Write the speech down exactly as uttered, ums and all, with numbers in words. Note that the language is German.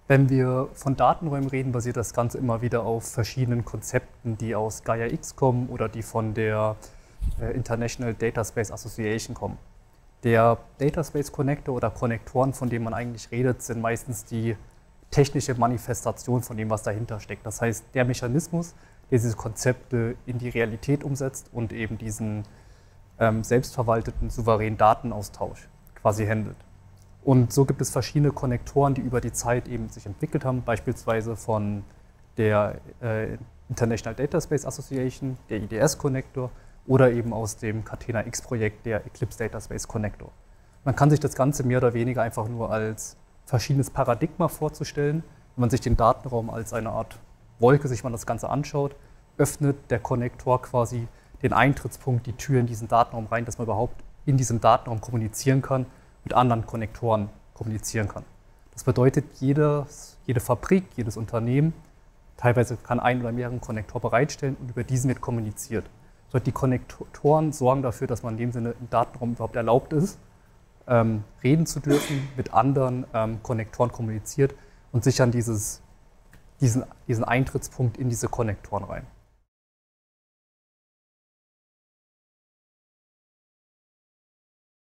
Wenn wir von Datenräumen reden, basiert das Ganze immer wieder auf verschiedenen Konzepten, die aus Gaia X kommen oder die von der äh, International Data Space Association kommen. Der Data Space Connector oder Konnektoren, von denen man eigentlich redet, sind meistens die technische Manifestation von dem, was dahinter steckt. Das heißt, der Mechanismus, der diese Konzepte in die Realität umsetzt und eben diesen ähm, selbstverwalteten, souveränen Datenaustausch quasi handelt. Und so gibt es verschiedene Konnektoren, die über die Zeit eben sich entwickelt haben, beispielsweise von der äh, International Data Space Association, der I D S-Connector, oder eben aus dem Catena X-Projekt, der Eclipse Data Space Connector. Man kann sich das Ganze mehr oder weniger einfach nur als verschiedenes Paradigma vorzustellen. Wenn man sich den Datenraum als eine Art Wolke, sich man das Ganze anschaut, öffnet der Konnektor quasi den Eintrittspunkt, die Tür in diesen Datenraum rein, dass man überhaupt in diesem Datenraum kommunizieren kann, mit anderen Konnektoren kommunizieren kann. Das bedeutet, jedes, jede Fabrik, jedes Unternehmen teilweise kann einen oder mehreren Konnektor bereitstellen und über diesen wird kommuniziert. Die Konnektoren sorgen dafür, dass man in dem Sinne im Datenraum überhaupt erlaubt ist, ähm, reden zu dürfen, mit anderen ähm, Konnektoren kommuniziert und sichern dieses, diesen, diesen Eintrittspunkt in diese Konnektoren rein.